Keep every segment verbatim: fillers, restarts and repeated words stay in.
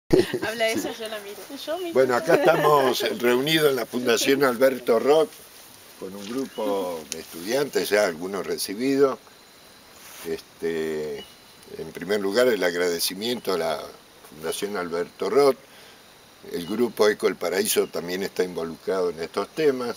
Habla ella, yo la miro. Yo miro. Bueno, acá estamos reunidos en la Fundación Alberto Roth con un grupo de estudiantes, ya algunos recibidos. Este, en primer lugar, el agradecimiento a la Fundación Alberto Roth. El grupo Eco el Paraíso también está involucrado en estos temas.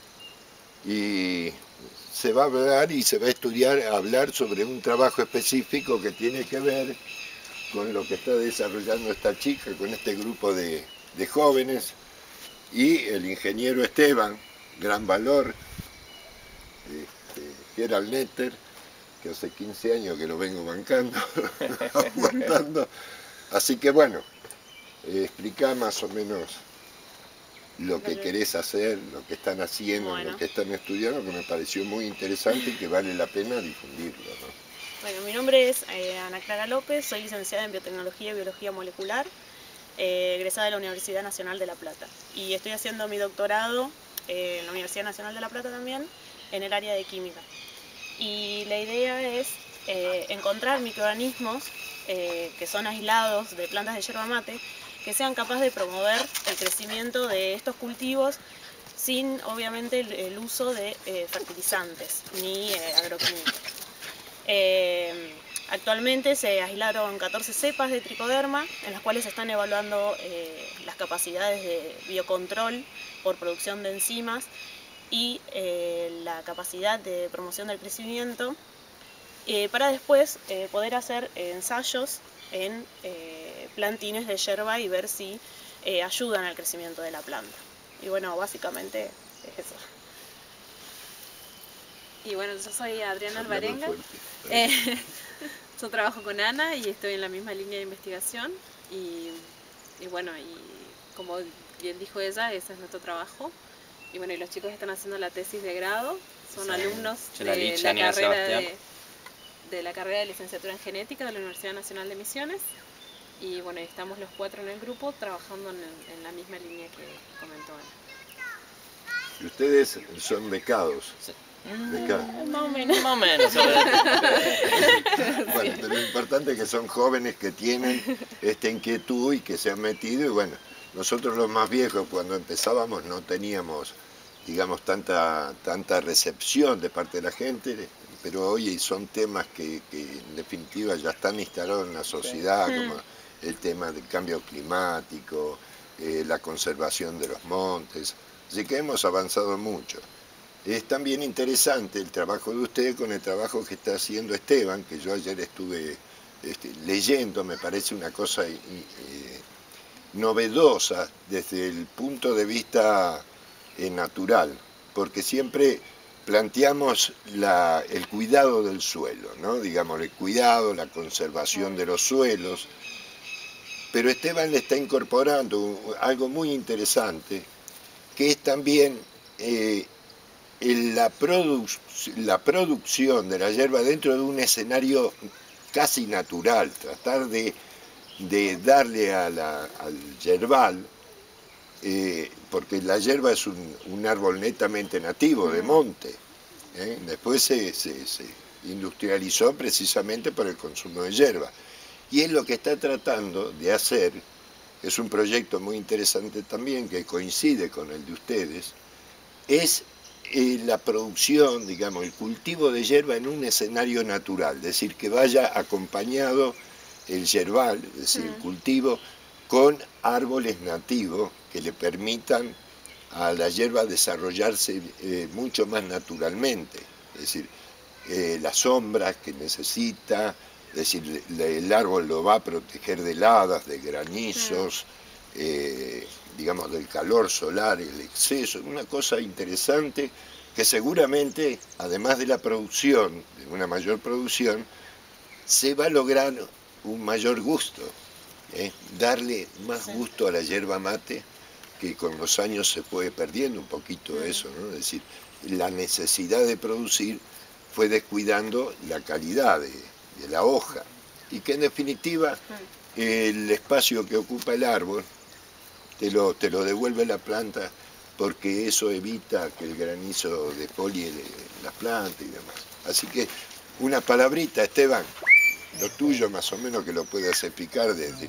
Y se va a hablar y se va a estudiar, a hablar sobre un trabajo específico que tiene que ver con lo que está desarrollando esta chica, con este grupo de, de jóvenes, y el ingeniero Esteban, gran valor, este, Gerald Netter, que hace quince años que lo vengo bancando, aguantando. Así que bueno, eh, explica más o menos lo que querés hacer, lo que están haciendo, bueno. Lo que están estudiando, que me pareció muy interesante y que vale la pena difundirlo, ¿no? Bueno, mi nombre es eh, Ana Clara López, soy licenciada en Biotecnología y Biología Molecular, eh, egresada de la Universidad Nacional de La Plata. Y estoy haciendo mi doctorado eh, en la Universidad Nacional de La Plata también, en el área de química. Y la idea es eh, encontrar microorganismos eh, que son aislados de plantas de yerba mate, que sean capaces de promover el crecimiento de estos cultivos sin, obviamente, el, el uso de eh, fertilizantes ni eh, agroquímicos. Eh, actualmente se aislaron catorce cepas de tricoderma, en las cuales se están evaluando eh, las capacidades de biocontrol por producción de enzimas y eh, la capacidad de promoción del crecimiento, eh, para después eh, poder hacer eh, ensayos en eh, plantines de yerba y ver si eh, ayudan al crecimiento de la planta. Y bueno, básicamente es eso. Y bueno, yo soy Adriana Alvarenga, eh, yo trabajo con Ana y estoy en la misma línea de investigación y, y bueno, y como bien dijo ella, ese es nuestro trabajo. Y bueno, y los chicos están haciendo la tesis de grado, son sí, alumnos de la, carrera de, de la carrera de licenciatura en genética de la Universidad Nacional de Misiones. Y bueno, estamos los cuatro en el grupo trabajando en, en la misma línea que comentó Ana. ¿Y ustedes son becados? Sí. Becados. Más o menos. Más o menos. Bueno, pero lo importante es que son jóvenes que tienen esta inquietud y que se han metido, y bueno, nosotros los más viejos cuando empezábamos no teníamos, digamos, tanta, tanta recepción de parte de la gente, pero hoy son temas que, que en definitiva ya están instalados en la sociedad, sí. Como el tema del cambio climático, eh, la conservación de los montes, así que hemos avanzado mucho. Es también interesante el trabajo de usted con el trabajo que está haciendo Esteban, que yo ayer estuve este, leyendo, me parece una cosa eh, novedosa desde el punto de vista eh, natural, porque siempre planteamos la, el cuidado del suelo, ¿no? Digamos, el cuidado, la conservación de los suelos, pero Esteban le está incorporando algo muy interesante, que es también eh, la, produ la producción de la hierba dentro de un escenario casi natural, tratar de, de darle a la, al yerbal, eh, porque la hierba es un, un árbol netamente nativo de monte, ¿eh? Después se, se, se industrializó precisamente por el consumo de hierba, y es lo que está tratando de hacer. Es un proyecto muy interesante también, que coincide con el de ustedes, es eh, la producción, digamos, el cultivo de hierba en un escenario natural, es decir, que vaya acompañado el yerbal, es decir, el cultivo, con árboles nativos que le permitan a la hierba desarrollarse eh, mucho más naturalmente, es decir, eh, las sombras que necesita, es decir, el árbol lo va a proteger de heladas, de granizos, eh, digamos, del calor solar, el exceso, una cosa interesante que seguramente, además de la producción, de una mayor producción, se va a lograr un mayor gusto, ¿eh? Darle más gusto a la yerba mate, que con los años se fue perdiendo un poquito eso, ¿no? Es decir, la necesidad de producir fue descuidando la calidad de, de la hoja, y que en definitiva el espacio que ocupa el árbol te lo, te lo devuelve la planta, porque eso evita que el granizo despolie las plantas y demás. Así que una palabrita, Esteban, lo tuyo más o menos, que lo puedas explicar desde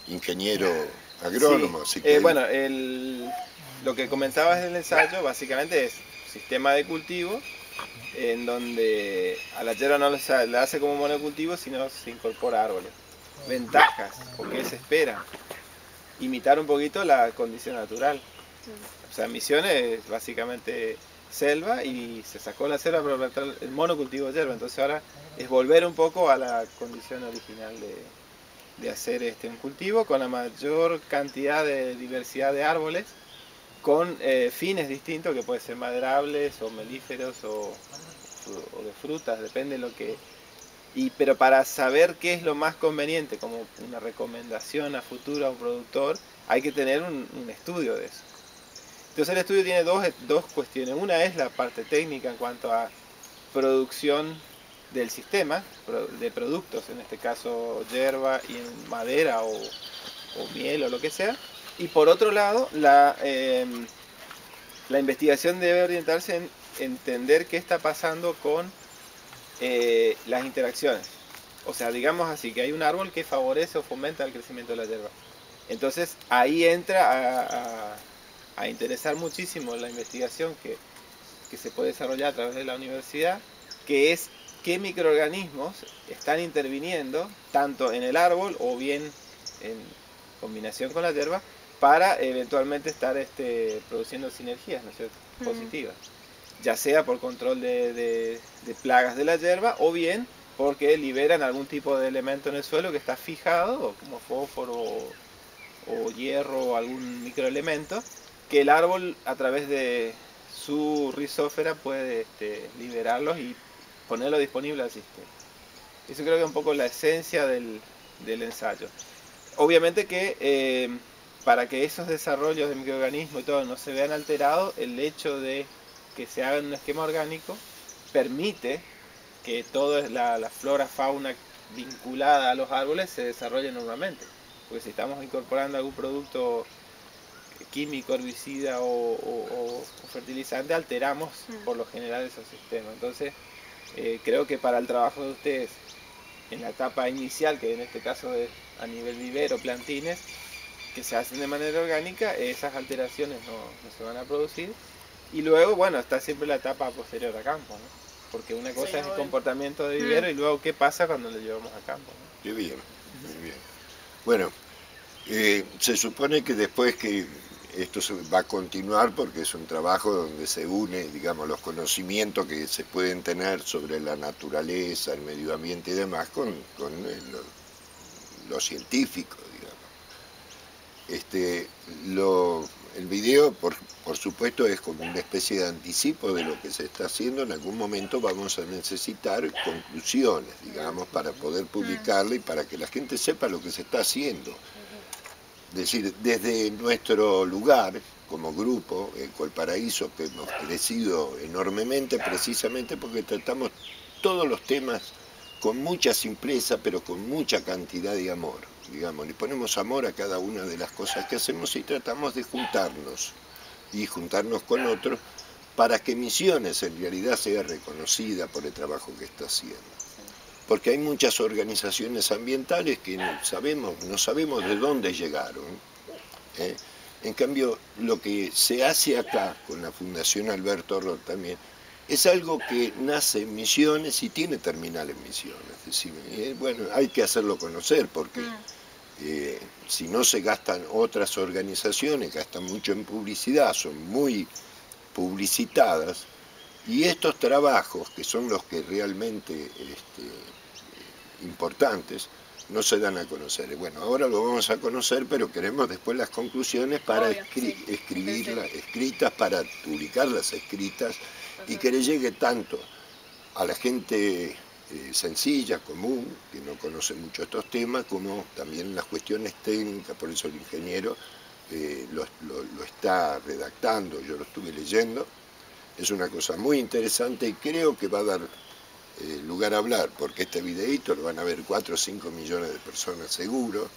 ingeniero agrónomo. Sí. Así que Eh, bueno, el, lo que comentabas del ensayo básicamente es sistema de cultivo en donde a la yerba no la hace como monocultivo, sino se incorpora árboles. Ventajas, o qué se espera. Imitar un poquito la condición natural. O sea, Misiones es básicamente selva y se sacó la selva para plantar el monocultivo de yerba. Entonces ahora es volver un poco a la condición original de, de hacer este, un cultivo con la mayor cantidad de diversidad de árboles, con eh, fines distintos que pueden ser maderables o melíferos o, o de frutas, depende de lo que... Y, pero para saber qué es lo más conveniente, como una recomendación a futuro a un productor, hay que tener un, un estudio de eso. Entonces el estudio tiene dos, dos cuestiones. Una es la parte técnica en cuanto a producción del sistema, de productos, en este caso yerba y en madera o, o miel o lo que sea. Y por otro lado, la, eh, la investigación debe orientarse en entender qué está pasando con eh, las interacciones. O sea, digamos así, que hay un árbol que favorece o fomenta el crecimiento de la yerba. Entonces ahí entra a, a, a interesar muchísimo la investigación que, que se puede desarrollar a través de la universidad, que es qué microorganismos están interviniendo tanto en el árbol o bien en combinación con la yerba para eventualmente estar este, produciendo sinergias, ¿no es cierto?, positivas, ya sea por control de, de, de plagas de la yerba o bien porque liberan algún tipo de elemento en el suelo que está fijado, como fósforo o, o hierro o algún microelemento, que el árbol a través de su rizósfera puede este, liberarlos y ponerlo disponible al sistema. Eso creo que es un poco la esencia del, del ensayo. Obviamente que eh, para que esos desarrollos de microorganismos y todo no se vean alterados, el hecho de que se haga en un esquema orgánico permite que toda la, la flora, fauna vinculada a los árboles se desarrolle normalmente. Porque si estamos incorporando algún producto químico, herbicida o, o, o fertilizante, alteramos por lo general esos sistemas. Entonces, eh, creo que para el trabajo de ustedes, en la etapa inicial, que en este caso es a nivel vivero, plantines, que se hacen de manera orgánica, esas alteraciones no, no se van a producir. Y luego, bueno, está siempre la etapa posterior a campo, ¿no? Porque una cosa sí, es el bueno. comportamiento de vivero mm. y luego qué pasa cuando lo llevamos a campo, ¿no? Qué bien, muy bien. Bueno, eh, se supone que después que esto se va a continuar porque es un trabajo donde se une, digamos, los conocimientos que se pueden tener sobre la naturaleza, el medio ambiente y demás con, con lo, lo científico, digamos. Este, lo, el video, por, por supuesto, es como una especie de anticipo de lo que se está haciendo. En algún momento vamos a necesitar conclusiones, digamos, para poder publicarla y para que la gente sepa lo que se está haciendo. Es decir, desde nuestro lugar, como grupo, Ecoelparaíso, que hemos crecido enormemente precisamente porque tratamos todos los temas con mucha simpleza, pero con mucha cantidad de amor, digamos. Le ponemos amor a cada una de las cosas que hacemos y tratamos de juntarnos y juntarnos con otros para que Misiones en realidad sea reconocida por el trabajo que está haciendo. Porque hay muchas organizaciones ambientales que no sabemos, no sabemos de dónde llegaron. ¿eh? En cambio, lo que se hace acá con la Fundación Alberto Roth también es algo que nace en Misiones y tiene terminal en Misiones. Es decir, eh, bueno, hay que hacerlo conocer porque eh, si no se gastan otras organizaciones, gastan mucho en publicidad, son muy publicitadas. Y estos trabajos, que son los que realmente este, importantes, no se dan a conocer. Bueno, ahora lo vamos a conocer, pero queremos después las conclusiones para Obvio, escri sí. escribirlas, Sí, sí. escritas, para publicarlas escritas, uh-huh. y que le llegue tanto a la gente eh, sencilla, común, que no conoce mucho estos temas, como también las cuestiones técnicas. Por eso el ingeniero eh, lo, lo, lo está redactando, yo lo estuve leyendo. Es una cosa muy interesante y creo que va a dar eh, lugar a hablar, porque este videíto lo van a ver cuatro o cinco millones de personas seguro,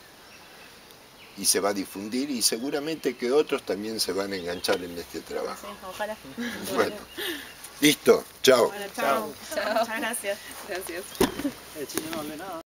y se va a difundir, y seguramente que otros también se van a enganchar en este trabajo. Sí, ojalá. Bueno, listo, chao. Bueno, chao. Chao. Muchas gracias. Gracias.